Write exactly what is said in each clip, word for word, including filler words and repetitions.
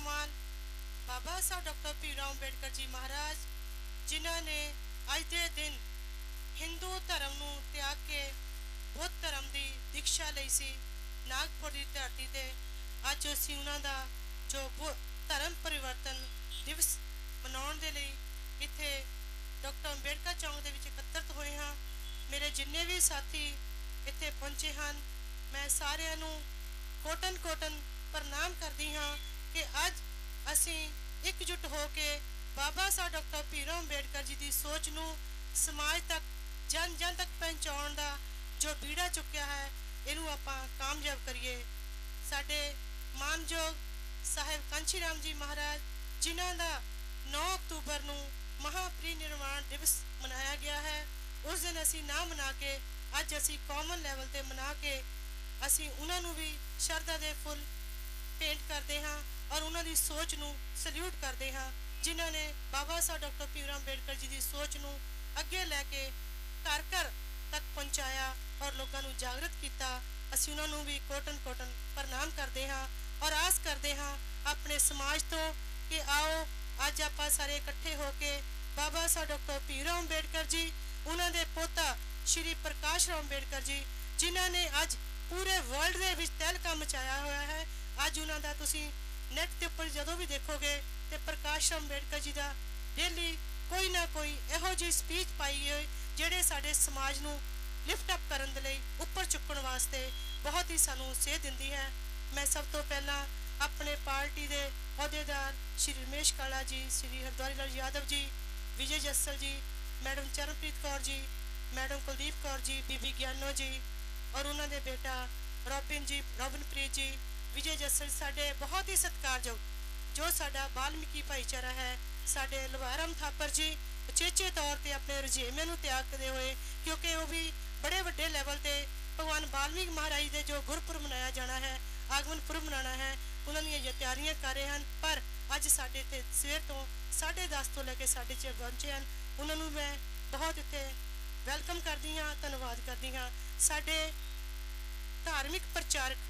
सम्मान बाबा साहब डॉक्टर भीमराव अंबेडकर जी महाराज, जिन्हों ने अज के दिन हिंदू धर्म नूं त्याग के बुद्ध धर्म की दीक्षा लई सी। नागपुर की धरती ते अज असीं उन्हां दा जो धर्म परिवर्तन दिवस मनाउण दे लई इत्थे डॉक्टर अंबेडकर चौक दे विच एकत्रित होए हाँ। मेरे जिन्ने भी साथी इत्थे पहुंचे हैं, मैं सारिआं नूं कोटन कोटन प्रणाम करदी हाँ कि अज असीं एकजुट हो के बाबा साहब डॉक्टर भीमराव अंबेडकर जी की सोच नूं समाज तक जन जन तक पहुँचाउण दा जो बीड़ा चुक्या है, इनू आपां कामयाब करिए। साडे मानयोग साहिब कांशी राम जी महाराज, जिन्हां दा नौ अक्तूबर नूं महापरिनिर्वाण दिवस मनाया गया है, उस दिन असीं ना मना के अज असीं कॉमन लैवल ते मना के असीं उन्हां नूं भी शरधा दे फुल भेंट करते हाँ और उन्होंने सोच नूं सल्यूट करते हाँ, जिन्हों ने बाबा साहब डॉक्टर भीमराव अंबेडकर जी की सोच नूं अगे लैके घर घर तक पहुँचाया और लोगों नूं जागृत किया। असीं उन्हां नूं भी कोटन कोटन प्रणाम करते हाँ और आस करते हाँ अपने समाज तो कि आओ अज आपां सारे इकट्ठे होके बाबा साहब डॉक्टर भीमराव अंबेडकर जी, उन्होंने पोता श्री प्रकाश राव अंबेडकर जी, जिन्हों ने अज पूरे वर्ल्ड के विच तहलका मचाया हुआ है। अज उन्हों का तुसीं नैट के उपर जदों भी देखोगे तो प्रकाश राव अंबेडकर जी का डेली कोई ना कोई इहो जी स्पीच पाई है जिहड़े साडे समाज नूं लिफ्ट अप करन दे लई उपर चुकण वास्ते बहुत ही सानूं सेध दिंदी है। मैं सब तो पहला अपने पार्टी के अहुदेदार श्री रमेश काला जी, श्री हरद्वारी लाल यादव जी, विजय जस्सल जी, मैडम चरणप्रीत कौर जी, मैडम कुलदीप कौर जी, बीबी ज्ञानो जी और उन्होंने बेटा रॉबिन जी, रॉबिनप्रीत जी, विजय जस्सल साडे बहुत ही सत्कारयोग जो साडा वाल्मीकि भाईचारा है, साडे लवाराम थापर जी उचेचे तौर पर अपने रजेमे नूं त्यागते हुए, क्योंकि वो भी बड़े वड्डे लैवल ते भगवान वाल्मीकि महाराज के जो गुरपुरब मनाया जाना है, आगमन पुरब मनाना है, उन्होंने ये तैयारियां कर रहे हैं। पर अज साडे ते सवेर तो साढ़े दस तो लैके साढ़े छे पहुंचे हैं, उन्होंने मैं बहुत इत्थे वैलकम करती हाँ, धन्यवाद करती हाँ। साडे धार्मिक प्रचारक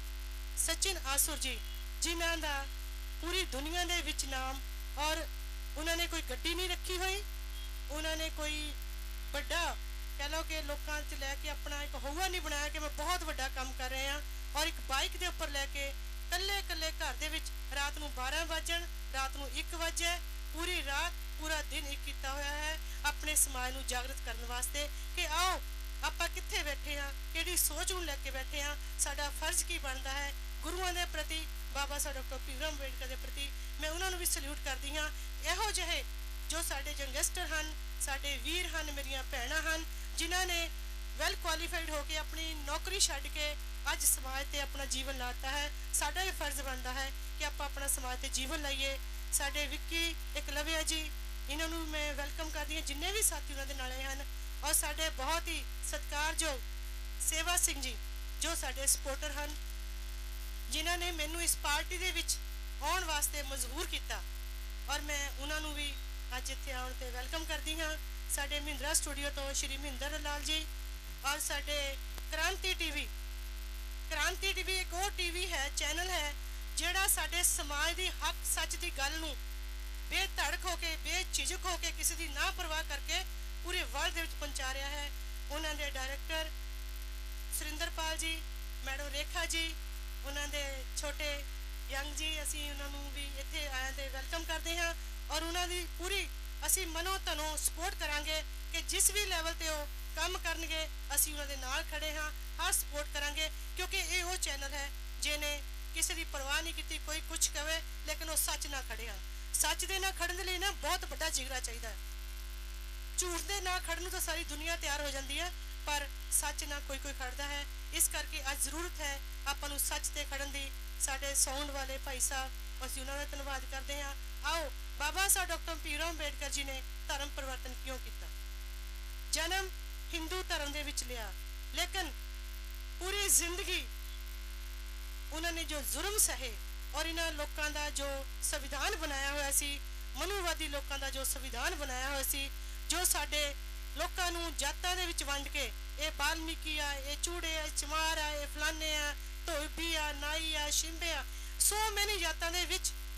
सचिन आसुर जी, जिन्हां दा पूरी दुनिया दे विच नाम, और उन्होंने कोई गड्डी नहीं रखी हुई, उन्होंने कोई बड़ा कह लो कि लोगों च लैके अपना एक हौवा नहीं बनाया कि मैं बहुत बड़ा काम कर रहे हैं, और एक बाइक के उपर लैके कल्ले कल्ले घर दे विच रात नूं बारह वजन रात नूं एक वजे पूरी रात पूरा दिन एक किया होया है अपने समाज नूं जागृत करने वास्ते कि आओ आपां कित्थे बैठे हाँ, किहड़ी सोच नूं लैके बैठे हाँ, साडा फर्ज की बनता है गुरुआं दे प्रति, बाबा साहब डॉक्टर भीमराव अंबेडकर के प्रति। मैं उन्होंने भी सल्यूट करती हाँ। इहो जिहे जो साडे यंगस्टर हैं, साडे वीर हैं, मेरियां भैणां हैं, जिन्हां ने वैल क्वालीफाइड होकर अपनी नौकरी छड्ड के अज समाज ते अपना जीवन लाता है, साडा भी फर्ज बनता है कि आप अपना समाज ते जीवन लाइए। साडे विक्की एकलव्या जी, इन्होंने मैं वैलकम करती हाँ, जिन्ने भी साथी उन्होंने नाले हैं, और साडे बहुत ही सत्कारयोग सेवा सिंह जी जो साडे सपोर्टर हैं, जिन्होंने मैनू इस पार्टी दे विच आउण वास्ते मजबूर किया, और मैं उन्होंने भी अज इत्थे आउण ते वैलकम करती हाँ। साडे महिंद्रा स्टूडियो तो श्री महिंद्र लाल जी, और साडे क्रांति टीवी, क्रांति टीवी एक और टीवी है, चैनल है जिहड़ा साडे समाज की हक सच की गल नूं बेधड़क होके बेझिझक होके किसी की ना परवाह करके पूरे वर्ल्ड दे विच पहुंचा रहा है। उन्होंने डायरैक्टर सुरिंदरपाल जी, मैडम रेखा जी, उन्होंने छोटे यंग जी, असी उन्होंने भी इत्थे आए तो वैलकम करते हैं, और उन्होंने पूरी असी मनो तनों सपोर्ट करांगे कि जिस भी लैवल ते वो काम करनगे असी उन्होंने नाल खड़े हाँ, हर सपोर्ट करांगे, क्योंकि ये वो चैनल है जिन्हें किसी की परवाह नहीं की, कोई कुछ कहे लेकिन वो सच ना खड़े हैं। सच दे ना खड़न दे लई ना बहुत बड़ा जिगरा चाहिए, झूठ दे ना खड़न तो सारी दुनिया तैयार हो जाती है, पर सच ना कोई कोई खड़ता है। इस करके अज जरूरत है आपां नूं सच ते खड़न दी। साडे साउंड वाले भाई साहब असीं उन्हां दा धन्नवाद करते हैं। आओ बाबा साहब डॉक्टर भीमराव अंबेडकर जी ने धर्म परिवर्तन क्यों किया? जन्म हिंदू धर्म दे विच लिया, लेकिन पूरी जिंदगी उन्होंने जो जुर्म सहे और इन्हां लोकां दा जो संविधान बनाया हुआ सी, मनुवादी लोकां दा जो संविधान बनाया हुआ सी, जो साडे लोकां नूं जातां दे विच वंड के ये वाल्मीकि आ, ये चूड़े आ, चमार आ, ये फलाने आ, धोबी आ, नाई आ, शिंबे आ, सो मैनी जातां दे विच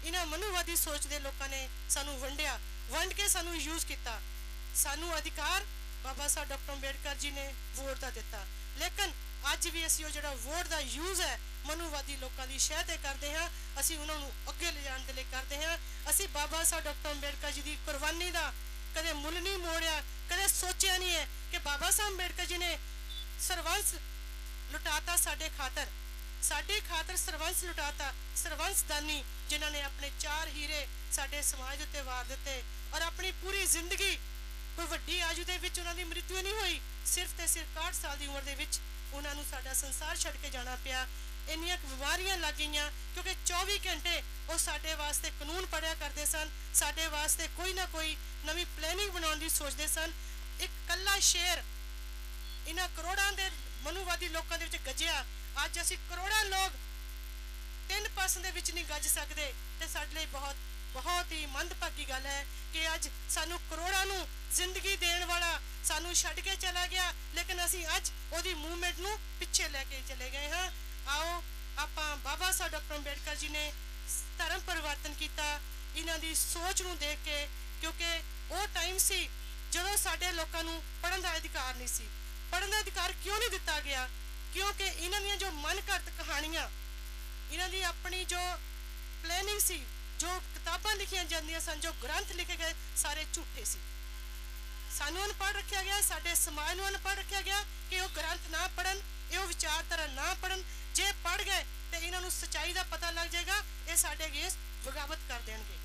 इन्हां मनुवादी सोच दे लोकां ने सानू वंडिया, वंड के सानू यूज किया। सानू अधिकार बाबा साहब डॉक्टर अंबेडकर जी ने वोट का दिता, लेकिन अज भी असीं जो वोट का यूज है मनुवादी लोगों की शह ते करते हैं, असीं उन्होंने अगे ले जाने के लिए करते हैं। असीं बाबा साहब डॉक्टर अंबेडकर जी की कुर्बानी का कदे मुल नहीं मोड़िया, कदे सोचा नहीं है कि बाबा साहब अंबेडकर जी ने सरवंश लुटाता साडे खातर, साडे खातर सरवंश लुटाता, सरवंश दानी जिन्हों ने अपने चार हीरे साडे समाज उत्ते वार दिते और अपनी पूरी जिंदगी कोई वड्डी आयु दे विच उन्हां दी मृत्यु नहीं हुई, सिर्फ ते सिर्फ इकसठ साल की उम्र दे विच उन्हां नूं साडा संसार छड्ड के जाना पिया। इन्नियां बीमारियां लग गईयां क्योंकि चौबी घंटे वो साडे वास्ते कानून पढ़िया करते सन, साडे वास्ते कोई ना कोई नवीं प्लैनिंग बनाउण दी सोचदे सन। एक कल्ला शेर इन्हां करोड़ां दे मनुवादी लोकां दे विच गजिया, अज असीं करोड़ां लोग तीन परसेंट दे विच नहीं गज सकदे ते साडे लई बहुत बहुत ही मंदभागी गल है कि अज सानू करोड़ां नूं जिंदगी देण वाला सानू छड्ड के चला गया, लेकिन असीं अज उहदी मूवमेंट नूं पिछे लैके चले गए हाँ। आओ आपां बाबा साहब डॉक्टर अंबेडकर जी ने धर्म परिवर्तन किया इन्हां दी सोच नूं देख के, क्योंकि वो टाइम सी जदों साडे लोकां नूं पढ़न दा अधिकार नहीं सी। पढ़न दा अधिकार क्यों नहीं दिता गया? क्योंकि इन्हां दीयां जो मनघड़त कहानियां, इन्हां दी अपनी जो प्लैनिंग सी, जो किताबां लिखियां जांदियां सन, जो ग्रंथ लिखे गए सारे झूठे सी। सानू अनपढ़ रखा गया, साडे समाज नूं अनपढ़ रखा गया कि वो ग्रंथ ना पढ़न, ये विचारधारा ना पढ़न। जे पढ़ गए तो इन्हां नूं सच्चाई दा पता लग जाएगा, ये साडे अगेंस्ट बगावत कर देणगे।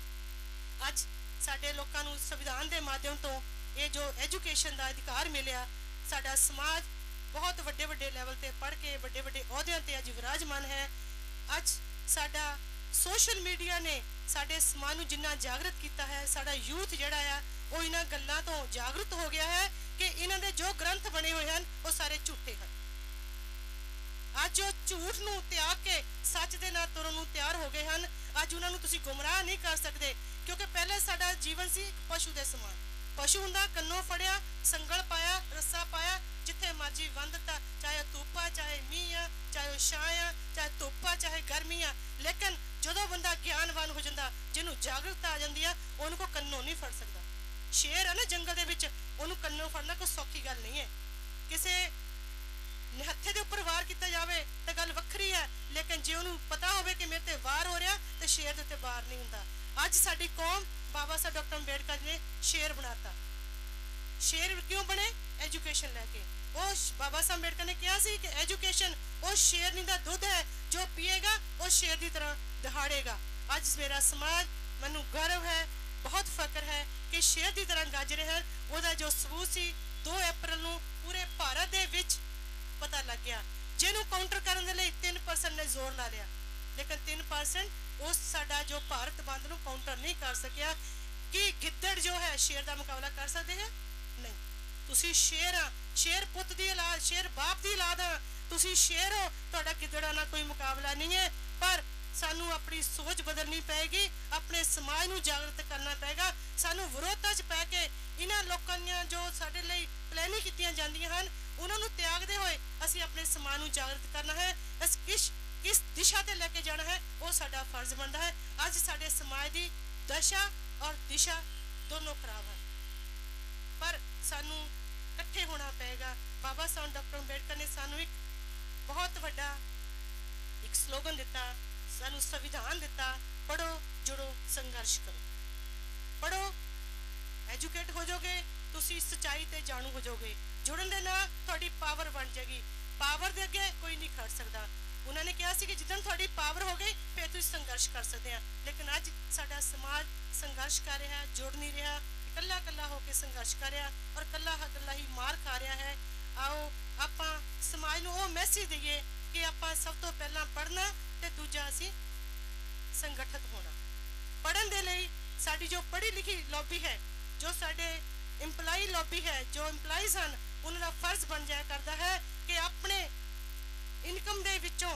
अज साडे लोकां नूं संविधान के माध्यम तो ये जो एजुकेशन का अधिकार मिलिया, साडा समाज बहुत वड्डे वड्डे लैवल ते पढ़ के वड्डे वड्डे अहुदियां ते अज विराजमान है। अज साडा सोशल मीडिया ने साडे समाज नूं जिन्ना जागृत किया है, साडा यूथ जिहड़ा आ वो इन्हां गल्लां तो जागृत हो गया है कि इन्हां दे जो ग्रंथ बने हुए हैं वो सारे झूठे हैं। अज जो झूठ नूं त्याग के सच दे नाल तुरन नूं तैयार हो गए हैं। अज उन्हां नूं तुसीं गुमराह नहीं कर सकते, क्योंकि पहले साडा जीवन सी पशु दे समान। पशु हुंदा कन्नों फड़िया, संगल पाया, रस्सा पाया, जिथे मर्जी बंद दिता, चाहे धुप्प आ, चाहे मीह आ, चाहे छां आ, चाहे धुप्प आ, चाहे गर्मी आ। लेकिन जदों बंदा ज्ञानवान हो जाता, जिन्हों जागरूकता आ जाती है, उनको कन्नों नहीं फड़ सकता। शेर है ना जंगल दे विच, उन्होंने कन्नों फड़ना कोई सौखी गल नहीं है। किसी हत्थे दे उपर वार किया जाए तो गल वक्री है, लेकिन जे उन्होंने पता होवे कि मेरे ते वार हो रहा तो शेर दे उत्ते वार नहीं हुंदा। अज साडी कौम बाबा साहब डॉक्टर अंबेडकर ने शेर बनाता। शेर क्यों बने? एजुकेशन लैके। वो बाबा साहब अंबेडकर ने कहा सी कि एजुकेशन वो शेरनी दा दुध है, जो पिएगा वो शेर की तरह दहाड़ेगा। अज मेरा समाज, मैनू गर्व है, बहुत फख्र है कि शेर की तरह गज रहे हैं। वह जो सबूत सी दो अप्रैल नूं पूरे भारत दे विच पता लग गया, जिन्हों काउंटर करने के लिए तीन परसेंट ने जोर ला लिया, लेकिन तीन परसेंट उस साडा जो भारत बंद नूं काउंटर नहीं कर सकिया। कि गिद्दड़ जो है शेर का मुकाबला कर सकते हैं? नहीं। तुसी शेर आ, शेर पुत दी औलाद, शेर बाप दी औलाद आ, तुसी शेर हो, तुहाडा गिद्दड़ा नाल कोई मुकाबला नहीं है। पर सानू अपनी सोच बदलनी पैगी, अपने समाज नूं जागृत करना पैगा। सानू विरोधता च पै के इन्हां लोकां दीयां जो साडे लई प्लैनिंग कीतियां जांदियां हन उन्हां नूं त्यागदे होए असीं अपने समाज नूं जागृत करना है। अस किस किस दिशा ते लैके जाना है वो साडा फर्ज बनदा है। अज साडे समाज दी दशा और दिशा दोनों खराब है, पर सानू इकट्ठे होना पेगा। बाबा साहब डॉक्टर अंबेडकर ने सानू एक बहुत बड़ा एक स्लोगन दिता, सानू संविधान दिता, पढ़ो जुड़ो संघर्ष करो। पढ़ो एजुकेट हो जाओगे, तुसी सच्चाई ते जाणू हो जाओगे, जुड़न दे नाल तुहाडी पावर बन जाएगी। पावर दे अगे कोई नहीं खड़ सकता। उन्होंने कहा कि जिदन तुहाडी पावर हो गई फिर तुसीं संघर्ष कर सकते हैं, लेकिन अज साडा समाज संघर्ष कर रहा है, जुड़ नहीं रहा, कला कला होकर संघर्ष कर रहा और कला कला ही मार खा रहा है। आओ आपां समाज नूं वो मैसेज दईए कि आपां सब तो पहला पढ़ना ते दूजा असीं संगठित होना। पढ़न दे लई साडी जो पढ़ी लिखी लॉबी है, जो साडे इंपलाई लॉबी है, जो इंपलाइज हैं, उन्होंने फर्ज बन जाया करता है कि अपने इनकम दे विचों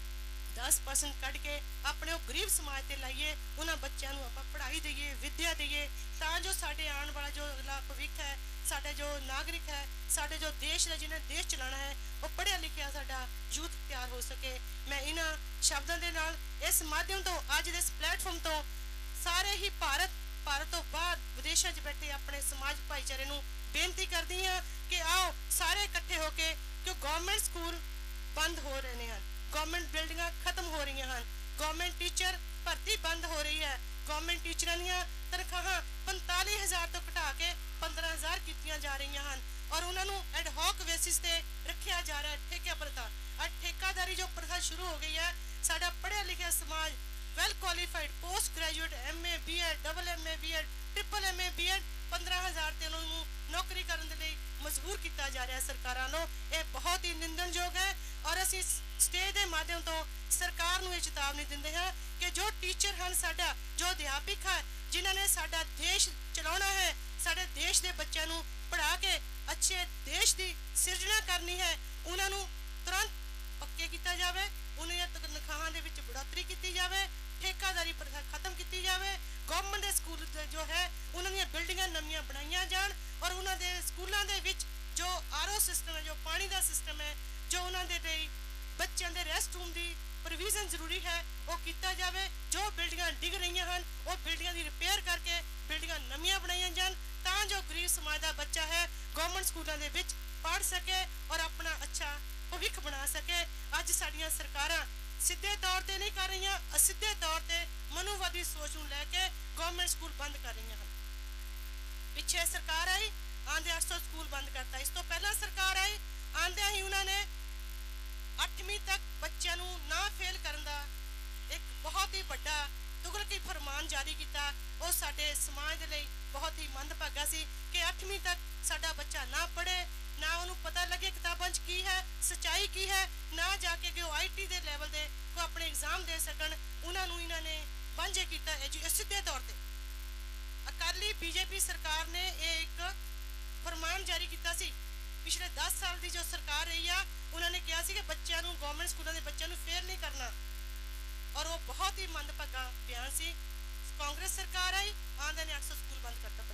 दस परसेंट कट के अपने गरीब समाज से लाइए, उन्होंने बच्चों को आप पढ़ाई दईए, विद्या दईए, तां जो साडे आने वाला जो अगला भविख है, साडे जो नागरिक है, साडे जो देश है, जिन्हें देश चलाना है, वो पढ़िया लिखिया साडा यूथ तैयार हो सके। मैं इन्हां शब्दों के नाल इस माध्यम तो अज इस प्लेटफॉर्म माध्यम तो सारे ही भारत भारत तो बाहर विदेशों च बैठे अपने समाज भाईचारे नूं बेनती करदी हाँ कि आओ सारे इकट्ठे होके क्यों गवर्नमेंट स्कूल बंद हो रहे हैं, गवर्नमेंट बिल्डिंगां खत्म हो रही हैं, गवर्नमेंट टीचर भर्ती बंद हो रही है, गवर्नमेंट टीचरां दीयां तनख्वाहां पैंताली हज़ार तो घटा के पंद्रह हज़ार कीतियां जा रही हैं और उन्होंने एडहॉक बेसिस ते रखा जा रहा है ठेके प्रथा। अब ठेकादारी जो प्रथा शुरू हो गई है, साडा पढ़िया लिखिया समाज well qualified post graduate M A B Ed double M A B Ed triple M A B Ed पंद्रह हज़ार ते उन्होंने नौकरी करने के लिए मजबूर किया जा रहा है सरकारों को। यह बहुत ही निंदनयोग है और असी स्टेज के माध्यम तो सरकार को यह चेतावनी देंगे हैं कि जो टीचर हैं साडा जो अध्यापक है जिन्होंने साडा देश चलाना है, साडे देश के बच्चों को पढ़ा के अच्छे देश की सिरजना करनी है, उन्होंने तुरंत पक्के किया जाए, उन्हें तनख्वाहां दे विच बढ़ोतरी की जाए, ठेकादारी प्रथा खत्म की जाए, गवर्नमेंट स्कूल जो है उन्होंने बिल्डिंगां नवीं बनाई जान और उन्होंने स्कूलों के विच जो आर ओ सिस्टम है, जो पानी का सिस्टम है, जो उन्होंने बच्चों के रेस्ट रूम की प्रोविजन जरूरी है वो किया जाए। जो बिल्डिंगां डिग रही हैं वो बिल्डिंगां की रिपेयर करके बिल्डिंगां नवीं बनाई जान तां जो गरीब समाज का बच्चा है गवर्नमेंट स्कूलों के विच पढ़ सके और अपना अच्छा भविख बना सके। अज साडियां सरकारां सीधे तौर पर नहीं कर रही, असीधे तौर पर मनुवादी सोच को लैके गवर्नमेंट स्कूल बंद कर रही हैं। पिछे सरकार आई आंदे अठ सौ स्कूल बंद करता, इस तो पहला सरकार आई आंदे ही उन्होंने अठवीं तक बच्चों को ना फेल करने का एक बहुत ही बड़ा तुगलकी फरमान जारी किया। वो साडे समाज के लिए बहुत ही मंदभागा सी कि अठवीं तक साडा बच्चा ना पढ़े, ना उन्होंने पता लगे किताबों की है सच्चाई की है, ना जाके कि आई टी के लैवल के कोई अपने एग्जाम दे सकन, उन्होंने इन्होंने वांझे किया सीधे तौर पर। अकाली बीजेपी सरकार ने एक फरमान जारी किया सी पिछले दस साल की जो सरकार रही है, उन्होंने कहा कि बच्चों को गवर्नमेंट स्कूलों के बच्चों को फेल नहीं करना और वो बहुत ही मंदभागा बयान सी। कांग्रेस सरकार आई आंदे ने अठ सौ स्कूल बंद करता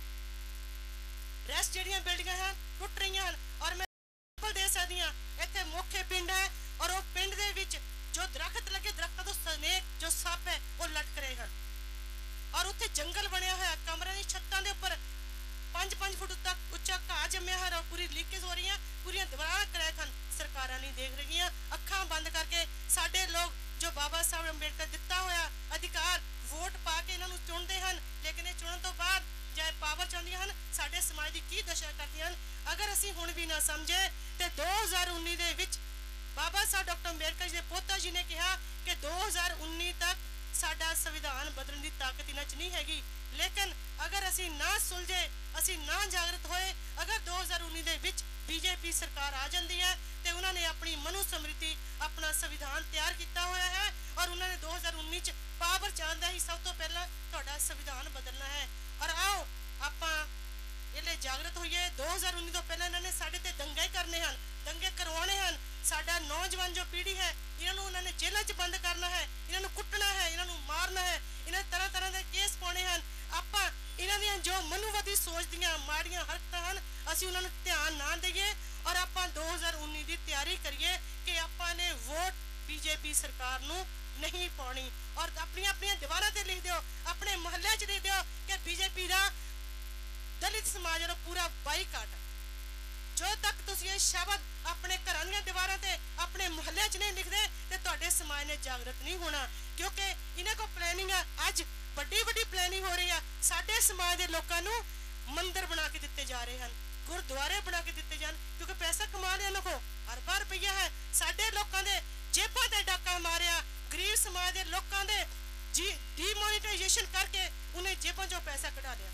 पंजाब। रेस्ट जड़ियां बिल्डिंगां हैं टुट रही हैं और मैं दे सकती हाँ इतने मुख्य पिंड है और वो पिंड दे विच जो दरख्त लगे दरख्तों तो स्नेक जो सप है वो लटक रहे हैं और उत्थे जंगल बनया हुआ कमरे की छत्तां दे उपर पांच पांच फुट तक उच्चा घाह जमया है और पूरी लीकेज हो रही है, पूरी दीवार क्रैक हैं, सरकारां नहीं देख रही, अखां बंद करके साडे लोग जो बाबा साहब अंबेडकर दिता होया अधिकार वोट पा के इन्हों चुनते हैं, लेकिन ये चुनने तो बाद जाए पावर चाहदियां हैं साडे समाज की की दशा करदियां हैं। अगर असी हुण भी ना समझे तो दो हज़ार उन्नीस दे विच बाबा साहब डॉक्टर अंबेडकर जी के पोता जी ने कहा कि दो हज़ार उन्नीस तक साडा संविधान बदलने की ताकत इन्हां च नहीं हैगी, लेकिन अगर असी ना सुलझे असी ना जागृत होए, अगर दो हज़ार उन्नीस दे विच बीजेपी सरकार आ जाती है तो उन्होंने अपनी मनुस्मृति अपना संविधान तैयार किया हुआ है और उन्होंने दो हज़ार उन्नीस पावर चाहता ही सब तो पहला तुहाडा संविधान बदलना है। और आओ आपां इहले जागृत होइए। दो हज़ार उन्नीस तो पहले इन्होंने साडे ते दंगे करने हैं, दंगे करवाने हैं, साडा नौजवान जो पीढ़ी है इन्होंने उन्होंने जेलों च बंद करना है, इन्होंने कुटना है, इन्होंने मारना है, इन्हें तरह तरह के केस पाने हैं। आपां इन्हां दी जो मनुवादी सोच दियां माड़ियां हरकतां हैं असीं उन्हां नूं ध्यान ना देइए और आपां दो हज़ार उन्नीस की तैयारी करिए कि आपां ने वोट बीजेपी सरकार नूं नहीं पानी और अपनी अपनी दीवारां ते लिख दिओ, अपने मोहल्ले च लिख दिओ कि बीजेपी का दलित समाज का पूरा बाईकाट है। जो तक तुसीं ये शब्द अपने घरां दीयां दीवारां ते अपने मोहल्ले च नहीं लिखदे ते तुहाडे समाज ने जागृत नहीं होना, क्योंकि इन्हां को प्लैनिंग है अज बड़ी बड़ी प्लैनिंग हो रही है। साडे समाज के लोगों को मंदिर बना के दिते जा रहे हैं, गुरुद्वारे बना के दिते जान, क्योंकि पैसा कमा लिया इन्हों को अरबा रुपया है। साडे लोगों के जेबां ते डाका मारिया, गरीब समाज के लोगों के जी डीमोनेटाइजेशन करके उन्हें जेबां चों पैसा कढ़ा लिया।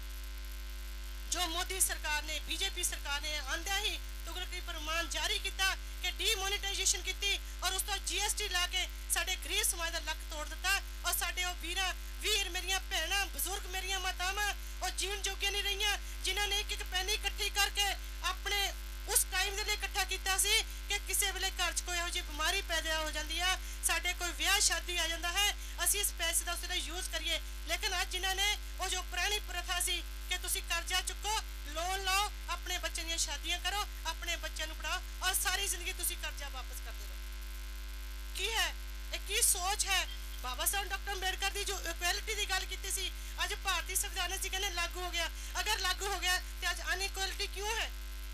जो मोदी सरकार ने बीजेपी सरकार ने आंदे ही तुगलकी फरमान जारी किया कि डीमोनेटाइजेशन की और उस तो जी एस टी ला के साडे गरीब समाज का लक तोड़ दिता और साडे वो वीरां वीर मेरियां भैणां बुजुर्ग मेरियां मातावां और जीवन जोग्य नहीं रही, जिन्होंने एक एक पैनी इकट्ठी करके अपने उस टाइम के लिए इकट्ठा किया सी कि किसी वेले घर च कोई इहो बीमारी पैदा हो जाती है, साडे कोई ब्याह शादी आ जाता है, असीं इस पैसे का उसका यूज करिए। लेकिन अज जिन्होंने वो जो पुरानी प्रथा सी कि तुसीं कर्जा चुको लोन लाओ अपने बच्चों दी शादियां करो अपने बच्चों को पढ़ाओ और सारी जिंदगी तुसीं कर्जा वापस करते रहो, की है एक की सोच है। बाबा साहब डॉक्टर अंबेडकर की जो इक्वैलिटी असीं कहने लागू हो गया। अगर लागू हो गया तो अज अनइक्वलिटी क्यों है?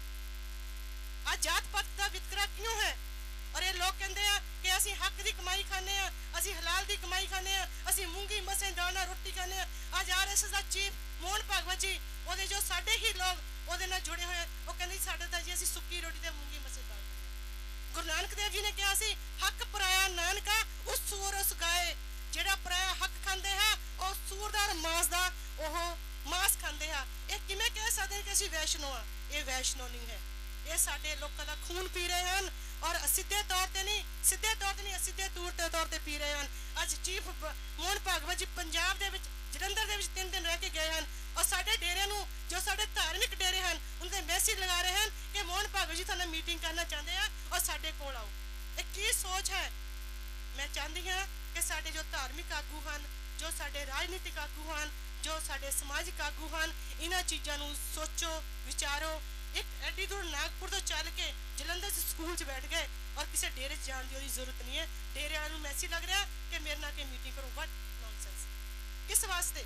आज जात पात का वितकरा क्यों है? और ये लोग कहते हैं कि असीं हक की कमाई खाने, असीं हलाल की कमाई खाने, असीं मूंगी मसे दाना रोटी खाने। आज आर एस एस का चीफ मोहन भागवत जी ਉਹਦੇ जो साडे ही लोग ਉਹਦੇ ਨਾਲ जुड़े हुए वो कहते साडे तां जी असीं सुक्की रोटी ते मूंगी मसे दाल खाने। गुरु नानक देव जी ने कहा सी हक पराया नानका उस सूर उस गाए। ਜਿਹੜਾ ਪਰਾਇਆ ਹੱਕ ਖਾਂਦੇ ਹੈ ਉਹ ਸੂਰਦਾਰ ਮਾਸ ਦਾ ਉਹ ਮਾਸ ਖਾਂਦੇ ਆ। ਇਹ ਕਿਵੇਂ ਕਹਿ ਸਕਦੇ ਕਿ ਅਸੀਂ ਵੈਸ਼ਨੋ ਆ? ਇਹ ਵੈਸ਼ਨੋ ਨਹੀਂ ਹੈ। ਇਹ ਸਾਡੇ ਲੋਕਾਂ ਦਾ ਖੂਨ ਪੀ ਰਹੇ ਹਨ ਔਰ ਸਿੱਧੇ ਤੌਰ ਤੇ ਨਹੀਂ, ਸਿੱਧੇ ਤੌਰ ਤੇ ਨਹੀਂ, ਅਸਿੱਧੇ ਤੌਰ ਤੇ ਪੀ ਰਹੇ ਹਨ। ਅੱਜ ਚੀਫ ਮੋਹਨ ਭਾਗਵਤ ਜੀ ਪੰਜਾਬ ਦੇ ਵਿੱਚ ਜਲੰਧਰ ਦੇ ਵਿੱਚ ਤਿੰਨ ਦਿਨ ਰਹਿ ਕੇ ਗਏ ਹਨ ਔਰ ਸਾਡੇ ਡੇਰੇ ਨੂੰ ਜੋ ਸਾਡੇ ਧਾਰਮਿਕ ਡੇਰੇ ਹਨ ਉਹਨਾਂ ਦੇ ਮੈਸੇਜ ਲਗਾ ਰਹੇ ਹਨ ਕਿ ਮੋਹਨ ਭਾਗਵਤ ਜੀ ਤੁਹਾਨੂੰ ਮੀਟਿੰਗ ਕਰਨਾ ਚਾਹੁੰਦੇ ਆ ਔਰ ਸਾਡੇ ਕੋਲ ਆਓ। ਇਹ ਕੀ ਸੋਚ ਹੈ? ਮੈਂ ਚਾਹੁੰਦੀ ਹਾਂ ਕਿ ਸਾਡੇ ਜੋ ਧਾਰਮਿਕ ਆਗੂ ਹਨ, ਜੋ ਸਾਡੇ ਰਾਜਨੀਤਿਕ ਆਗੂ ਹਨ, ਜੋ ਸਾਡੇ ਸਮਾਜਿਕ ਆਗੂ ਹਨ, ਇਹਨਾਂ ਚੀਜ਼ਾਂ ਨੂੰ ਸੋਚੋ, ਵਿਚਾਰੋ। ਇੱਕ ਐਡੀ ਦੂਰ ਨਾਗਪੁਰ ਤੋਂ ਚੱਲ ਕੇ ਜਲੰਧਰ ਚ ਸਕੂਲ 'ਚ ਬੈਠ ਗਏ ਔਰ ਕਿਸੇ ਡੇਰੇ 'ਚ ਜਾਣ ਦੀ ਉਹਦੀ ਜ਼ਰੂਰਤ ਨਹੀਂ ਹੈ। ਡੇਰੇ ਵਾਲਿਆਂ ਨੂੰ ਮੈਸੇਜ ਲੱਗ ਰਿਹਾ ਕਿ ਮੇਰੇ ਨਾਲ ਕਿ ਮੀਟਿੰਗ ਕਰੋ। What nonsense. ਕਿਸ ਵਾਸਤੇ?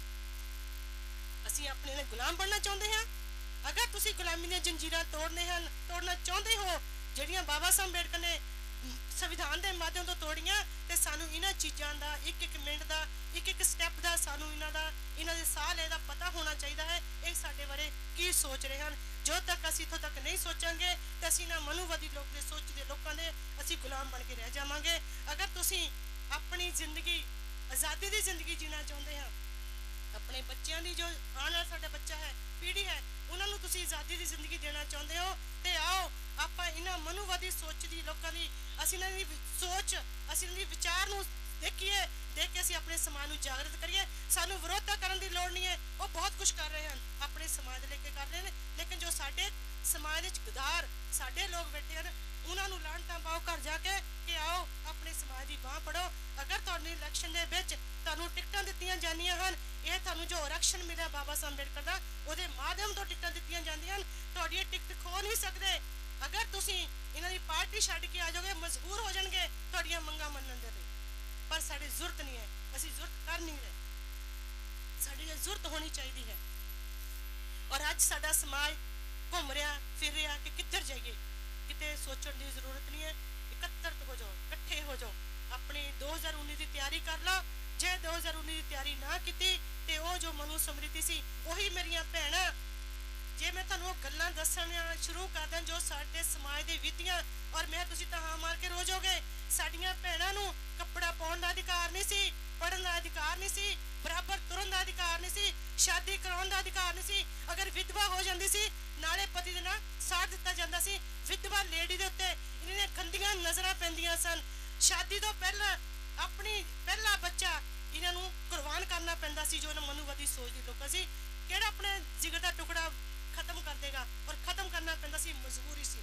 ਅਸੀਂ ਆਪਣੇ ਨਾਲ ਗੁਲਾਮ ਬਣਨਾ ਚਾਹੁੰਦੇ ਹਾਂ? ਅਗਰ ਤੁਸੀਂ ਗੁਲਾਮੀ ਦੀਆਂ ਜੰਜੀਰਾਂ ਤੋੜਨੇ ਹਨ, ਤੋੜਨਾ ਚਾਹੁੰਦੇ ਹੋ ਜਿਹੜੀਆਂ ਬਾਬਾ ਸਾਹਿਬ ਅੰਬੇਡਕਰ ਨੇ ਸੰਵਿਧਾਨ ਦੇ ਮਾਧਿਅਮ ਤੋਂ ਤੋੜੀਆਂ, ਤੇ ਸਾਨੂੰ ਇਹਨਾਂ ਚੀਜ਼ਾਂ ਦਾ ਇੱਕ ਇੱਕ ਮਿੰਟ ਦਾ, ਇੱਕ ਇੱਕ ਸਟੈਪ ਦਾ ਸਾਨੂੰ ਇਹਨਾਂ ਦਾ, ਇਹਨਾਂ ਦੇ ਸਾਹ ਲੈਣ ਦਾ ਪਤਾ ਹੋਣਾ ਚਾਹੀਦਾ ਹੈ। ਇਹ ਸਾਡੇ ਬਾਰੇ ਕੀ ਸੋਚ ਰਹੇ ਹਨ? ਜੋ ਤੱਕ ਅਸੀਂ ਇੱਥੋਂ ਤੱਕ ਨਹੀਂ ਸੋਚਾਂਗੇ ਤਾਂ ਅਸੀਂ ਨਾ ਮਨੂਵਾਦੀ ਲੋਕ ਦੇ ਸੋਚ ਦੇ ਲੋਕਾਂ ਦੇ ਅਸੀਂ ਗੁਲਾਮ ਬਣ ਕੇ ਰਹਿ ਜਾਵਾਂਗੇ। ਅਗਰ ਤੁਸੀਂ ਆਪਣੀ ਜ਼ਿੰਦਗੀ ਆਜ਼ਾਦੀ ਦੀ ਜ਼ਿੰਦਗੀ ਜੀਣਾ ਚਾਹੁੰਦੇ ਹਾਂ, ਆਪਣੇ ਬੱਚਿਆਂ ਦੀ ਜੋ ਆਉਣ ਵਾਲਾ ਸਾਡਾ ਬੱਚਾ ਹੈ, ਪੀੜ੍ਹੀ ਹੈ, ਉਹਨਾਂ ਨੂੰ ਤੁਸੀਂ ਆਜ਼ਾਦੀ ਦੀ ਜ਼ਿੰਦਗੀ ਦੇਣਾ ਚਾਹੁੰਦੇ ਹੋ ਤੇ ਆਓ ਆਪਾਂ ਇਹਨਾਂ ਮਨੂਵਾਦੀ ਸੋਚ ਦੀ ਲੋਕਾਂ ਦੀ, ਅਸੀਂ ਇਹਨਾਂ ਦੀ ਸੋਚ, ਅਸੀਂ ਇਹਨਾਂ ਦੀ ਵਿਚਾਰ ਨੂੰ ਦੇਖੀਏ, ਦੇਖ ਕੇ ਅਸੀਂ ਆਪਣੇ ਸਮਾਜ ਨੂੰ ਜਾਗਰਤ ਕਰੀਏ। ਸਾਨੂੰ ਵਿਰੋਧਤਾ ਕਰਨ ਦੀ ਲੋੜ ਨਹੀਂ ਹੈ। ਉਹ ਬਹੁਤ ਕੁਝ ਕਰ ਰਹੇ ਹਨ, ਆਪਣੇ ਸਮਾਜ ਲੈ ਕੇ ਕਰ ਰਹੇ ਨੇ, ਲੇਕਿਨ ਜੋ ਸਾਡੇ ਸਮਾਜ ਵਿੱਚ ਗਦਾਰ ਸਾਡੇ ਲੋਕ ਬੈਠੇ ਹਨ ਉਹਨਾਂ ਨੂੰ ਲਾਹਨਤਾਂ ਪਾਓ ਘਰ ਜਾ ਕੇ ਕਿ ਆਓ ਆਪਣੇ ਸਮਾਜ ਦੀ ਬਾਂਹ ਫੜੋ। ਅਗਰ ਤੁਹਾਨੂੰ ਇਲੈਕਸ਼ਨ ਦੇ ਵਿੱਚ ਤੁਹਾਨੂੰ ਟਿਕਟਾਂ ਦਿੱਤੀਆਂ ਜਾਂਦੀਆਂ ਹਨ, ਇਹ ਤੁਹਾਨੂੰ ਜੋ ਆਰਕਸ਼ਣ ਮਿਲਿਆ ਬਾਬਾ ਸਾਹਿਬ ਅੰਬੇਡਕਰ ਦਾ, ਉਹਦੇ ਮਾਧਿਅਮ ਤੋਂ ਟਿਕਟਾਂ ਦਿੱਤੀਆਂ ਜਾਂਦੀਆਂ ਹਨ। ਤੁਹਾਡੀ ਟਿਕਟ ਖੋ ਨਹੀਂ ਸਕਦੇ। ਅਗਰ ਤੁਸੀਂ ਇਹਨਾਂ ਦੀ ਪਾਰਟੀ ਛੱਡ ਕੇ ਆ ਜਾਓਗੇ, ਮਜਬੂਰ ਹੋ ਜਾਣਗੇ ਤੁਹਾਡੀਆਂ ਮੰਗਾਂ ਮੰਨਣ ਦੇ ਲਈ। ਪਰ ਸਾਡੀ ਜ਼ਰੂਰਤ ਨਹੀਂ ਹੈ, ਅਸੀਂ ਜ਼ਰੂਰਤ ਕਰ ਨਹੀਂ ਰਹੇ। ਸਾਡੀ ਜ਼ਰੂਰਤ ਹੋਣੀ ਚਾਹੀਦੀ ਹੈ। ਔਰ ਅੱਜ ਸਾਡਾ ਸਮਾਜ ਘੁੰਮ ਰਿਹਾ ਫਿਰ ਰਿਹਾ ਕਿ ਕਿੱਧਰ ਜਾਈਏ। ਕਿਤੇ ਸੋਚਣ ਦੀ ਜ਼ਰੂਰਤ ਨਹੀਂ ਹੈ। ਇਕੱਤਰਤ ਹੋ ਜਾਓ, ਇਕੱਠੇ ਹੋ ਜਾਓ, ਆਪਣੀ ਦੋ ਹਜ਼ਾਰ ਉੱਨੀ ਦੀ ਤਿਆਰੀ ਕਰ ਲਓ। ਜੇ ਦੋ ਹਜ਼ਾਰ ਉੱਨੀ ਦੀ ਤਿਆਰੀ ਨਾ ਕੀਤੀ ਤੇ ਉਹ ਜੋ ਮਨੂ ਸਮ੍ਰਿਤੀ ਸੀ, ਉਹੀ ਮੇਰੀਆਂ ਭੈਣਾਂ, ਜੇ ਮੈਂ ਤੁਹਾਨੂੰ ਉਹ ਗੱਲਾਂ ਦੱਸਣੀਆਂ ਸ਼ੁਰੂ ਕਰ ਦਾਂ ਜੋ ਸਾਡੇ ਸਮਾਜ ਦੇ ਵਿਧੀਆਂ, ਔਰ ਮੈਂ ਤੁਸੀਂ ਤਾਂ ਹਾਂ ਮਾਰ ਕੇ ਰੋ ਜਾਓਗੇ। ਸਾਡੀਆਂ ਭੈਣਾਂ ਨੂੰ ਕੱਪੜਾ ਪਾਉਣ ਦਾ ਅਧਿਕਾਰ ਨਹੀਂ ਸੀ, ਪੜ੍ਹਨ ਦਾ ਅਧਿਕਾਰ ਨਹੀਂ ਸੀ, ਬਰਾਬਰ ਤੁਰਨ ਦਾ ਅਧਿਕਾਰ ਨਹੀਂ ਸੀ, ਸ਼ਾਦੀ ਕਰਾਉਣ ਦਾ ਅਧਿਕਾਰ ਨਹੀਂ ਸੀ। ਅਗਰ ਵਿਧਵਾ ਹੋ ਜਾਂਦੀ ਸੀ ਨਾਲੇ ਪਤੀ ਦੇ ਨਾਲ ਸਾੜ ਦਿੱਤਾ ਜਾਂਦਾ ਸੀ। ਵਿਧਵਾ ਲੇਡੀ ਦੇ ਉੱਤੇ ਇਹਨਾਂ ਦੀਆਂ ਗੰਦੀਆਂ ਨਜ਼ਰਾਂ ਪੈਂਦੀਆਂ ਸਨ। ਸ਼ਾਦੀ ਤੋਂ ਪਹਿਲਾਂ ਆਪਣੀ ਪਹਿਲਾ ਬੱਚਾ ਇਹਨਾਂ ਨੂੰ ਕੁਰਬਾਨ ਕਰਨਾ ਪੈਂਦਾ ਸੀ। ਜੋ ਇਹਨਾਂ ਮਨੂਵਾਦੀ ਸੋਚ ਦੇ ਲੋਕਾਂ ਸੀ, ਕਿਹੜਾ ਆਪਣੇ ਜਿਗਰ ਦਾ ਟੁਕੜਾ ਖਤਮ ਕਰ ਦੇਗਾ, ਔਰ ਖਤਮ ਕਰਨਾ ਪੈਂਦਾ ਸੀ, ਮਜਬੂਰੀ ਸੀ।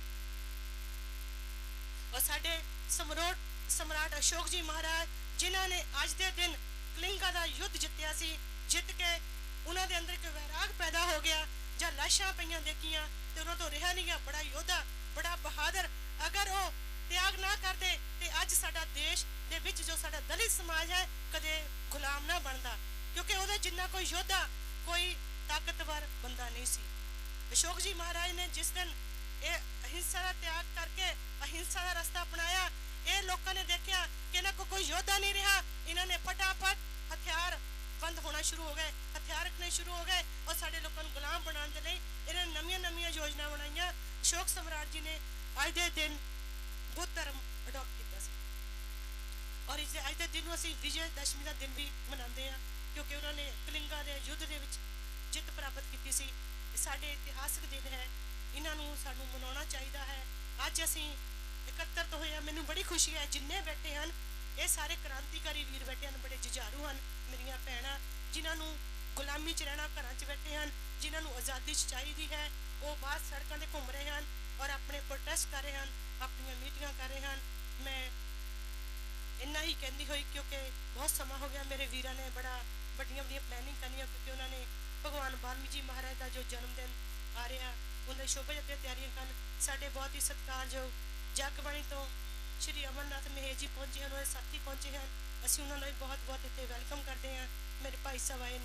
ਔਰ ਸਾਡੇ ਸਮਰਾਟ ਸਮਰਾਟ ਅਸ਼ੋਕ ਜੀ ਮਹਾਰਾਜ ਜਿਨ੍ਹਾਂ ਨੇ ਅੱਜ ਦੇ ਦਿਨ ਕਲਿੰਗਾ ਦਾ ਯੁੱਧ ਜਿੱਤਿਆ ਸੀ, ਜਿੱਤ ਕੇ ਉਹਨਾਂ ਦੇ ਅੰਦਰ ਇੱਕ ਵੈਰਾਗ ਪੈਦਾ ਹੋ ਗਿਆ। ਜਾਂ ਲਾਸ਼ਾਂ ਪਈਆਂ ਦੇਖੀਆਂ ਤੇ ਉਹਨਾਂ ਤੋਂ ਰਿਹਾ ਨਹੀਂ ਗਿਆ। ਬੜਾ ਯੋਧਾ, ਬੜਾ ਬਹਾਦਰ। ਅਗਰ ਉਹ ਤਿਆਗ ਨਾ ਕਰਦੇ ਤੇ ਅੱਜ ਸਾਡਾ ਦੇਸ਼ ਦੇ ਵਿੱਚ ਜੋ ਸਾਡਾ ਦਲਿਤ ਸਮਾਜ ਹੈ ਕਦੇ ਗੁਲਾਮ ਨਾ ਬਣਦਾ, ਕਿਉਂਕਿ ਉਹਦੇ ਜਿੰਨਾ ਕੋਈ ਯੋਧਾ, ਕੋਈ ਤਾਕਤਵਰ ਬੰਦਾ ਨਹੀਂ ਸੀ। ਅਸ਼ੋਕ ਜੀ ਮਹਾਰਾਜ ਨੇ ਜਿਸ ਦਿਨ ਇਹ ਅਹਿੰਸਾ ਦਾ ਤਿਆਗ ਕਰਕੇ ਅਹਿੰਸਾ ਦਾ ਰਸਤਾ ਅਪਣਾਇਆ, ਇਹ ਲੋਕਾਂ ਨੇ ਦੇਖਿਆ ਕਿ ਇਹਨਾਂ ਕੋਲ ਕੋਈ ਯੋਧਾ ਨਹੀਂ ਰਿਹਾ। ਇਹਨਾਂ ਨੇ ਫਟਾਫਟ ਹਥਿਆਰ ਬੰਦ ਹੋਣਾ ਸ਼ੁਰੂ ਹੋ ਗਏ, ਹਥਿਆਰ ਰੱਖਣੇ ਸ਼ੁਰੂ ਹੋ ਗਏ ਔਰ ਸਾਡੇ ਲੋਕਾਂ ਨੂੰ ਗੁਲਾਮ ਬਣਾਉਣ ਦੇ ਲਈ ਇਹਨਾਂ ਨੇ ਨਵੀਆਂ ਨਵੀਆਂ ਯੋਜਨਾ ਬਣਾਈਆਂ। ਅਸ਼ੋਕ ਸਮਰਾਟ ਜੀ ਨੇ ਅੱਜ ਦੇ ਦਿਨ ਬੁੱਧ ਧਰਮ ਅਡਾਪਟ ਕੀਤਾ ਸੀ ਔਰ ਇਸ ਅੱਜ ਦੇ ਦਿਨ ਨੂੰ ਅਸੀਂ ਵਿਜੇ ਦਸ਼ਮੀ ਦਾ ਦਿਨ ਵੀ ਮਨਾਉਂਦੇ ਹਾਂ, ਕਿਉਂਕਿ ਉਹਨਾਂ ਨੇ ਕਲਿੰਗਾ ਦੇ ਯੁੱਧ ਦੇ ਵਿੱਚ ਜਿੱਤ ਪ੍ਰਾਪਤ ਕੀਤੀ ਸੀ। ਸਾਡੇ ਇਤਿਹਾਸਕ ਦਿਨ ਹੈ, ਇਹਨਾਂ ਨੂੰ ਸਾਨੂੰ ਮਨਾਉਣਾ ਚਾਹੀਦਾ ਹੈ। ਅੱਜ ਅਸੀਂ ਇਕੱਤਰਤ ਹੋਏ ਹਾਂ, ਮੈਨੂੰ ਬੜੀ ਖੁਸ਼ੀ ਹੈ। ਜਿੰਨੇ ਬੈਠੇ ਹਨ ਇਹ ਸਾਰੇ ਕ੍ਰਾਂਤੀਕਾਰੀ ਵੀਰ ਬੈਠੇ ਹਨ, ਬੜੇ ਜੁਝਾਰੂ ਹਨ ਮੇਰੀਆਂ ਭੈਣਾਂ, ਜਿਨ੍ਹਾਂ ਨੂੰ ਗੁਲਾਮੀ 'ਚ ਰਹਿਣਾ ਘਰਾਂ 'ਚ ਬੈਠੇ ਹਨ, ਜਿਨ੍ਹਾਂ ਨੂੰ ਆਜ਼ਾਦੀ 'ਚ ਚਾਹੀਦੀ ਹੈ। ਉਹ ਬਾਹਰ ਸੜਕਾਂ 'ਤੇ ਘੁੰਮ ਰਹੇ ਹਨ ਔਰ ਆਪਣੇ ਪ੍ਰੋਟੈਸਟ ਕਰ ਰਹੇ ਹਨ, ਆਪਣੀਆਂ ਮੀਟਿੰਗਾਂ ਕਰ ਰਹੇ ਹਨ। ਮੈਂ ਇੰਨਾ ਹੀ ਕਹਿੰਦੀ ਹੋਈ, ਕਿਉਂਕਿ ਬਹੁਤ ਸਮਾਂ ਹੋ ਗਿਆ, ਮੇਰੇ ਵੀਰਾਂ ਨੇ ਬੜਾ ਵੱਡੀਆਂ ਵੱਡੀਆਂ ਪਲੈਨਿੰਗ ਕਰਨੀਆਂ, ਕਿਉਂਕਿ ਉਹਨਾਂ ਨੇ ਭਗਵਾਨ ਵਾਲਮੀਕੀ ਜੀ ਮਹਾਰਾਜ ਦਾ ਜੋ ਜਨਮ ਦਿਨ ਆ ਰਿਹਾ ਉਹਦੇ ਸ਼ੋਭਾ ਯਾਤਰਾ ਤਿਆਰੀਆਂ ਕਰਨ। ਸਾਡੇ ਬਹੁਤ ਹੀ ਸਤਿਕਾਰਯੋਗ ਜਗਬਾਣੀ ਤੋਂ ਸ਼੍ਰੀ ਅਮਰਨਾਥ ਮਹੇਸ਼ ਜੀ ਪਹੁੰਚੇ ਹਨ, ਉਹਦੇ ਸਾਥੀ ਪਹੁੰਚੇ ਹਨ। ਅਸੀਂ ਉਹਨਾਂ ਨੂੰ ਵੀ ਬਹੁਤ ਬਹੁਤ ਇੱਥੇ ਵੈਲਕਮ ਕਰਦੇ ਹਾਂ। ਮੇਰੇ ਭਾਈ ਸਾਹਿਬ ਆਏ ਨੇ,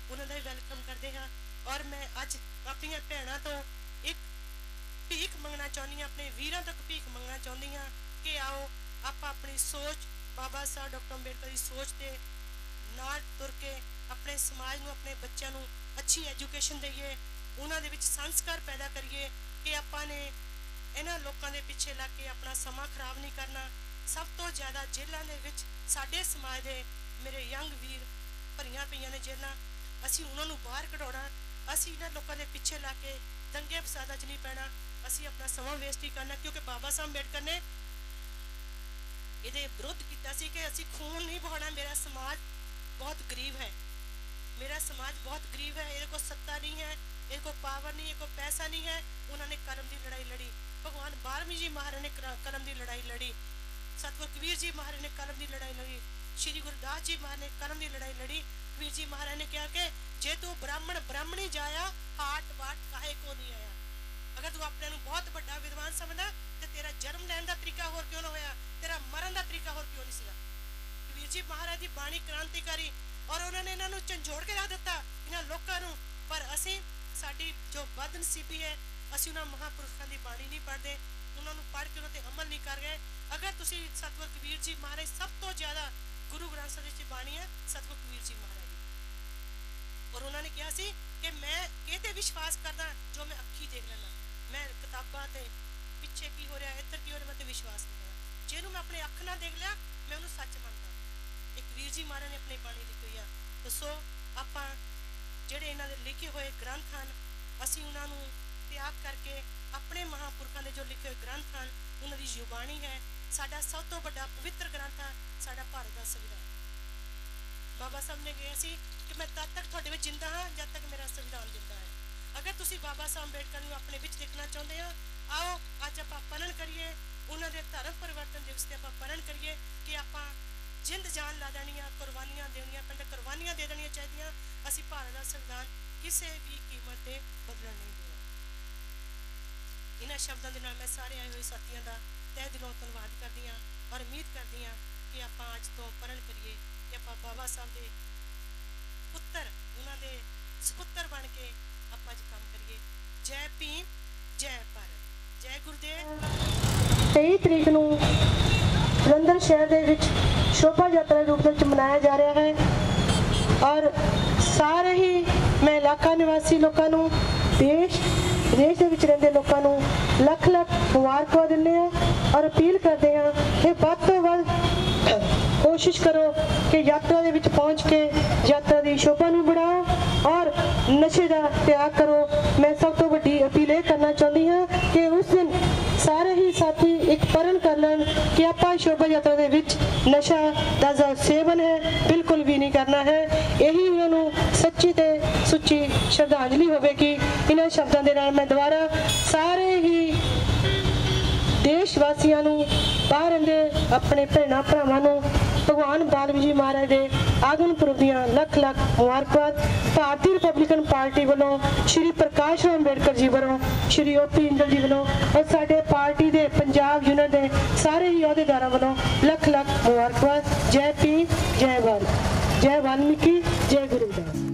ਉਹਨਾਂ ਦਾ ਵੀ ਵੈਲਕਮ ਕਰਦੇ ਹਾਂ। ਔਰ ਮੈਂ ਅੱਜ ਆਪਣੀਆਂ ਭੈਣਾਂ ਤੋਂ ਇੱਕ ਭੀਖ ਮੰਗਣਾ ਚਾਹੁੰਦੀ ਹਾਂ, ਆਪਣੇ ਵੀਰਾਂ ਤੋਂ ਭੀਖ ਮੰਗਣਾ ਚਾਹੁੰਦੀ ਹਾਂ ਕਿ ਆਓ ਆਪਾਂ ਆਪਣੀ ਸੋਚ ਬਾਬਾ ਸਾਹਿਬ ਡਾਕਟਰ ਅੰਬੇਡਕਰ ਦੀ ਸੋਚ ਦੇ ਨਾਲ ਤੁਰ ਕੇ ਆਪਣੇ ਸਮਾਜ ਨੂੰ, ਆਪਣੇ ਬੱਚਿਆਂ ਨੂੰ ਅੱਛੀ ਐਜੂਕੇਸ਼ਨ ਦੇਈਏ, ਉਹਨਾਂ ਦੇ ਵਿੱਚ ਸੰਸਕਾਰ ਪੈਦਾ ਕਰੀਏ ਕਿ ਆਪਾਂ ਨੇ ਇਹਨਾਂ ਲੋਕਾਂ ਦੇ ਪਿੱਛੇ ਲੱਗ ਕੇ ਆਪਣਾ ਸਮਾਂ ਖਰਾਬ ਨਹੀਂ ਕਰਨਾ। ਸਭ ਤੋਂ ਜ਼ਿਆਦਾ ਜੇਲ੍ਹਾਂ ਦੇ ਵਿੱਚ ਸਾਡੇ ਸਮਾਜ ਦੇ ਮੇਰੇ ਯੰਗ ਵੀਰ ਭਰੀਆਂ ਪਈਆਂ ਨੇ ਜੇਲ੍ਹਾਂ, ਅਸੀਂ ਉਹਨਾਂ ਨੂੰ ਬਾਹਰ ਕਢਾਉਣਾ। ਅਸੀਂ ਇਹਨਾਂ ਲੋਕਾਂ ਦੇ ਪਿੱਛੇ ਲੱਗ ਕੇ ਦੰਗੇ ਫਸਾਦਾਂ 'ਚ ਨਹੀਂ ਪੈਣਾ, ਅਸੀਂ ਆਪਣਾ ਸਮਾਂ ਵੇਸਟ ਹੀ ਕਰਨਾ, ਕਿਉਂਕਿ ਬਾਬਾ ਸਾਹਿਬ ਅੰਬੇਡਕਰ ਨੇ ਇਹਦੇ ਵਿਰੋਧ ਕੀਤਾ ਸੀ ਕਿ ਅਸੀਂ ਖੂਨ ਨਹੀਂ ਬਹਾਉਣਾ। ਮੇਰਾ ਸਮਾਜ ਬਹੁਤ ਗਰੀਬ ਹੈ, ਮੇਰਾ ਸਮਾਜ ਬਹੁਤ ਗਰੀਬ ਹੈ, ਇਹਦੇ ਕੋਲ ਸੱਤਾ ਨਹੀਂ ਹੈ, ਇਹਦੇ ਕੋਲ ਪਾਵਰ ਨਹੀਂ, ਇਹਦੇ ਕੋਲ ਪੈਸਾ ਨਹੀਂ ਹੈ। ਉਹਨਾਂ ਨੇ ਕਲਮ ਦੀ ਲੜਾਈ ਲੜੀ। ਭਗਵਾਨ ਬਾਰਮੀ ਜੀ ਮਹਾਰਾਜ ਨੇ ਕਲਮ ਦੀ ਲੜਾਈ ਲੜੀ, ਸਤਿਗੁਰ ਕਬੀਰ ਜੀ ਮਹਾਰਾਜ ਨੇ ਕਲਮ ਦੀ ਲੜਾਈ ਲੜੀ, ਸ਼੍ਰੀ ਗੁਰਦਾਸ ਜੀ ਮਹਾਰਾਜ ਨੇ ਕਲਮ ਦੀ ਲੜਾਈ ਲੜੀ। ਕਬੀਰ ਜੀ ਮਹਾਰਾਜ ਨੇ ਕਿਹਾ ਕਿ ਜੇ ਤੂੰ ਬ੍ਰਾਹਮਣ ਬ੍ਰਾਹਮਣੀ ਜਾਇਆ, ਹਾਟ ਬਾਟ ਕਾਹੇ ਕੋ ਨਹੀਂ ਆਇਆ। ਅਗਰ ਤੂੰ ਆਪਣੇ ਨੂੰ ਬਹੁਤ ਵੱਡਾ ਵਿਦਵਾਨ ਸਮਝਦਾ ਤੇ ਤੇਰਾ ਜਨਮ ਲੈਣ ਦਾ ਤਰੀਕਾ ਹੋਰ ਕਿਉਂ ਨਾ ਹੋਇਆ, ਤੇਰਾ ਮਰਨ ਦਾ ਤਰੀਕਾ ਹੋਰ ਕਿਉਂ ਨਹੀਂ ਸੀਗਾ। ਕਬੀਰ ਜੀ ਮਹਾਰਾਜ ਦੀ ਬਾਣੀ ਕ੍ਰਾਂਤੀਕਾਰੀ, ਔਰ ਉਹਨਾਂ ਨੇ ਇਹਨਾਂ ਨੂੰ ਝੰਜੋੜ ਕੇ ਰੱਖ ਦਿੱਤਾ ਇਹਨਾਂ ਲੋਕਾਂ ਨੂੰ। ਪਰ ਅਸੀਂ, ਸਾਡੀ ਜੋ ਬਦਨਸੀਬੀ ਹੈ, ਅਸੀਂ ਉਹਨਾਂ ਮਹਾਂਪੁਰਖਾਂ ਦੀ ਬਾਣੀ ਨਹੀਂ ਪੜ੍ਹਦੇ, ਉਹਨਾਂ ਨੂੰ ਪੜ੍ਹ ਕੇ ਉਹਨਾਂ ਤੇ ਅਮਲ ਨਹੀਂ ਕਰ ਗਏ। ਅਗਰ ਤੁਸੀਂ ਸਤਿਗੁਰ ਕਬੀਰ ਜੀ ਮਹਾਰਾਜ, ਸਭ ਤੋਂ ਜ਼ਿਆਦਾ ਗੁਰੂ ਗ੍ਰੰਥ ਸਾਹਿਬ ਦੀ ਬਾਣੀ ਹੈ ਸਤਿਗੁਰ ਕਬੀਰ ਜੀ ਮਹਾਰਾਜ ਦੀ, ਔਰ ਉਹਨਾਂ ਨੇ ਕਿਹਾ ਸੀ ਕਿ ਮੈਂ ਇਹ ਤੇ ਵਿਸ਼ਵਾਸ ਕਰਦਾ ਜੋ ਮੈਂ ਅੱਖੀ ਦੇਖ ਲੈਣਾ। ਮੈਂ ਕਿਤਾਬਾਂ ਤੇ ਪਿੱਛੇ ਕੀ ਹੋ ਰਿਹਾ, ਇੱਧਰ ਕੀ ਹੋ ਰਿਹਾ, ਮੈਂ ਤੇ ਵਿਸ਼ਵਾਸ ਨਹੀਂ ਕਰਦਾ। ਜਿਹਨੂੰ ਮੈਂ ਆਪਣੇ ਅੱਖ ਨਾਲ ਦੇਖ ਲਿਆ, ਮੈਂ ਉਹਨੂੰ ਸੱਚ ਮੰਨਦਾ। ਇੱਕ ਵੀਰ ਜੀ ਮਹਾਰਾਜ ਨੇ ਆਪਣੀ ਬਾਣੀ ਲਿਖੀ ਹੋਈ ਆ। ਦੱਸੋ ਆਪਾਂ ਜਿਹੜੇ ਇਹਨਾਂ ਦੇ ਲਿਖੇ ਹੋਏ ਗ੍ਰੰਥ ਹਨ, ਅਸੀਂ ਉਹਨਾਂ ਨੂੰ ਤਿਆਗ ਕਰਕੇ ਆਪਣੇ ਮਹਾਂਪੁਰਖਾਂ ਦੇ ਜੋ ਲਿਖੇ ਹੋਏ ਗ੍ਰੰਥ ਹਨ, ਉਹਨਾਂ ਦੀ ਜ਼ੁਬਾਨੀ ਹੈ। ਸਾਡਾ ਸਭ ਤੋਂ ਵੱਡਾ ਪਵਿੱਤਰ ਗ੍ਰੰਥ ਹੈ ਸਾਡਾ ਭਾਰਤ ਦਾ ਸੰਵਿਧਾਨ। ਬਾਬਾ ਸਾਹਿਬ ਨੇ ਕਿਹਾ ਸੀ ਕਿ ਮੈਂ ਤਦ ਤੱਕ ਤੁਹਾਡੇ ਵਿੱਚ ਜਿੰਦਾ ਹਾਂ ਜਦ ਤੱਕ ਮੇਰਾ ਸੰਵਿਧਾਨ ਜਿੰਦਾ ਹੈ। ਅਗਰ ਤੁਸੀਂ ਬਾਬਾ ਸਾਹਿਬ ਅੰਬੇਡਕਰ ਨੂੰ ਆਪਣੇ ਵਿੱਚ ਦੇਖਣਾ ਚਾਹੁੰਦੇ ਹੋ, ਆਓ ਅੱਜ ਆਪਾਂ ਪੜ੍ਹਨ ਕਰੀਏ, ਉਹਨਾਂ ਦੇ ਧਰਮ ਪਰਿਵਰਤਨ ਦਿਵਸ ਤੇ ਆਪਾਂ ਪੜ੍ਹਨ ਕਰੀਏ ਕਿ ਆਪਾਂ ਜਿੰਦ ਜਾਨ ਲਾ ਦੇਣੀਆਂ, ਕੁਰਬਾਨੀਆਂ ਦੇਣੀਆਂ ਪੈਂਦੀਆਂ, ਕੁਰਬਾਨੀਆਂ ਦੇ ਦੇਣੀਆਂ ਚਾਹੀਦੀਆਂ। ਅਸੀਂ ਭਾਰਤ ਦਾ ਸੰਵਿਧਾਨ ਕਿਸੇ ਵੀ ਕੀਮਤ ਤੇ ਬਦਲਣ ਨਹੀਂ ਦੇਣਾ। ਇਹਨਾਂ ਸ਼ਬਦਾਂ ਦੇ ਨਾਲ ਮੈਂ ਸਾਰੇ ਆਏ ਹੋਏ ਸਾਥੀਆਂ ਦਾ ਤਹਿ ਦਿਲੋਂ ਧੰਨਵਾਦ ਕਰਦੀ ਹਾਂ ਔਰ ਉਮੀਦ ਕਰਦੀ ਹਾਂ ਕਿ ਆਪਾਂ ਅੱਜ ਤੋਂ ਪੜ੍ਹਨ ਕਰੀਏ ਕਿ ਆਪਾਂ ਬਾਬਾ ਸਾਹਿਬ ਦੇ ਪੁੱਤਰ, ਉਹਨਾਂ ਦੇ ਸਪੁੱਤਰ ਬਣ ਕੇ ਆਪਾਂ ਅੱਜ ਕੰਮ ਕਰੀਏ। ਜੈ ਭੀਮ, ਜੈ ਭਾਰਤ, ਜੈ ਗੁਰਦੇਵ। ਤੇਈ ਤਰੀਕ ਨੂੰ ਜਲੰਧਰ ਸ਼ਹਿਰ ਦੇ ਵਿੱਚ ਸ਼ੋਭਾ ਯਾਤਰਾ ਦੇ ਰੂਪ ਵਿੱਚ ਮਨਾਇਆ ਜਾ ਰਿਹਾ ਹੈ ਔਰ ਸਾਰੇ ਹੀ ਮੈਂ ਇਲਾਕਾ ਨਿਵਾਸੀ ਲੋਕਾਂ ਨੂੰ, ਦੇਸ਼ ਵਿਦੇਸ਼ ਦੇ ਵਿੱਚ ਰਹਿੰਦੇ ਲੋਕਾਂ ਨੂੰ ਲੱਖ ਲੱਖ ਮੁਬਾਰਕਾਂ ਦਿੰਦੇ ਹਾਂ ਔਰ ਅਪੀਲ ਕਰਦੇ ਹਾਂ ਕਿ ਵੱਧ ਤੋਂ ਵੱਧ ਕੋਸ਼ਿਸ਼ ਕਰੋ ਕਿ ਯਾਤਰਾ ਦੇ ਵਿੱਚ ਪਹੁੰਚ ਕੇ ਯਾਤਰਾ ਦੀ ਸ਼ੋਭਾ ਨੂੰ बढ़ाओ और नशे का त्याग करो। मैं सब तो बड़ी अपील यह करना चाहती हाँ कि उस दिन सारे ही साथी एक प्रण कर लें कि आप शोभा यात्रा दे विच नशा का जो सेवन है बिल्कुल भी नहीं करना है। यही उन्होंने सच्ची ते सुच्ची श्रद्धांजलि होगी। इन्होंने शब्दों के नाल मैं दोबारा सारे ही देशवासियों नूं, बाहर रहंदे अपने भैणां भरावां नूं भगवान बालमी जी महाराज के आगमन पुरब दियां लख लख मुबारकबाद। भारतीय रिपब्लिकन पार्टी वालों, श्री प्रकाश राव अंबेडकर जी वालों, श्री ओ पी जिंदल जी वालों और साडे पार्टी के पंजाब यूनिट के सारे ही अहदेदारां वालों लख लख मुबारकबाद। जय भीम, जय भारत, जय वाल्मीकि, जय गुरुदेव।